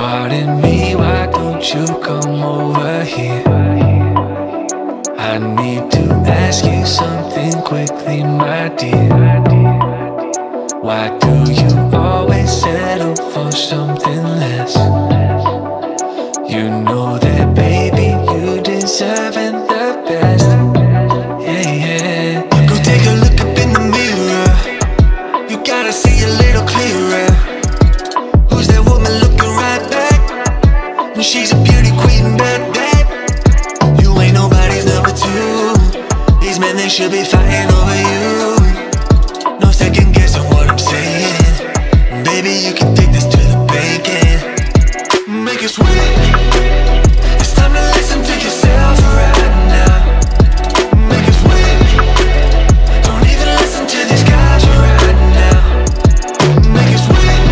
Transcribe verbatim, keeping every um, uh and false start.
Pardon me, why don't you come over here? I need to ask you something quickly, my dear. Why do you always settle for something less? You know that, baby, you deserving the best. Yeah, yeah. Go take a look up in the mirror. You gotta see a little clearer. Who's that woman looking right back? And she's a beauty queen, bad, bad. You ain't nobody's number two. These men, they should be fighting over you. No second guessing what I'm saying. Baby, you can take this to the bank and make it sweet.